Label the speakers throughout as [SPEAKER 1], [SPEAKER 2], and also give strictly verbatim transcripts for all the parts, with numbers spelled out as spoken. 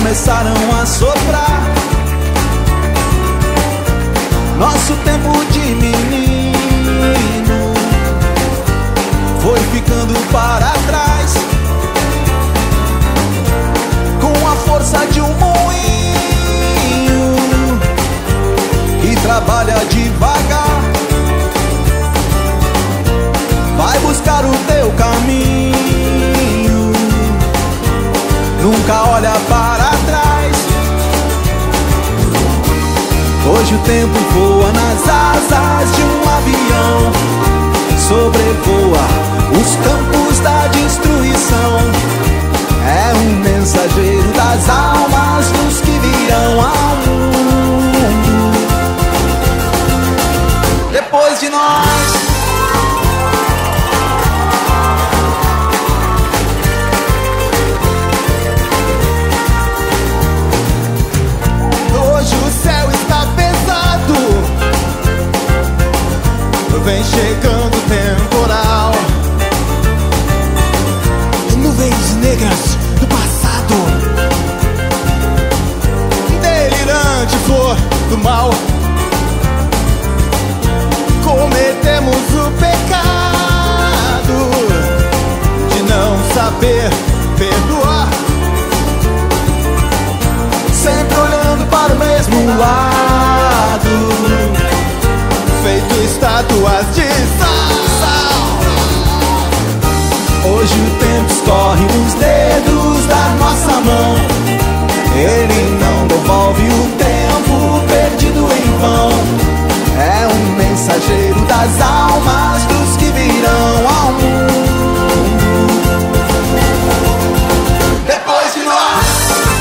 [SPEAKER 1] começaram a soprar. Nosso tempo de menino foi ficando para trás, com a força de um moinho que trabalha devagar. Vai buscar o teu caminho, nunca olha para trás. Hoje o tempo voa nas asas de um avião, sobrevoa os campos da destruição. É um mensageiro das almas dos que virão ao mundo depois de nós. Vem chegando o temporal, nuvens negras do passado, delirante flor do mal. Cometemos o pecado de não saber perdoar, sempre olhando para o mesmo lado, feito estátuas de sal. Hoje o tempo escorre nos dedos da nossa mão. Ele não devolve o tempo perdido em vão. É um mensageiro das almas dos que virão ao mundo depois de nós.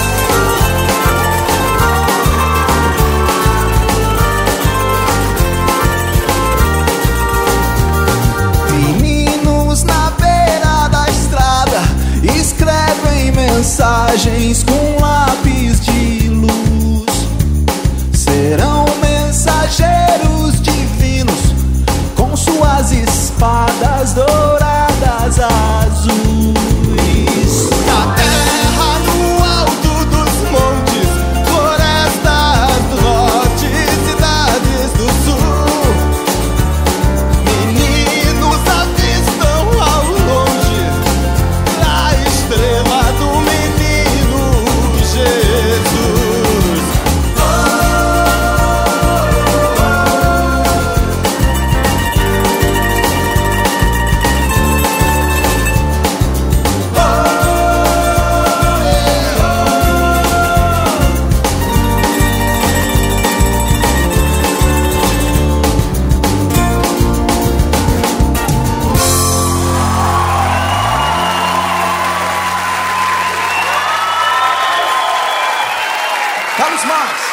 [SPEAKER 1] Mensagens com lápis de luz, serão mensageiros divinos com suas espadas douradas azuis. Na terra, no alto dos montes, florestas do norte, cidades do sul, meninos avistam ao longe a estrela do Vamos mais!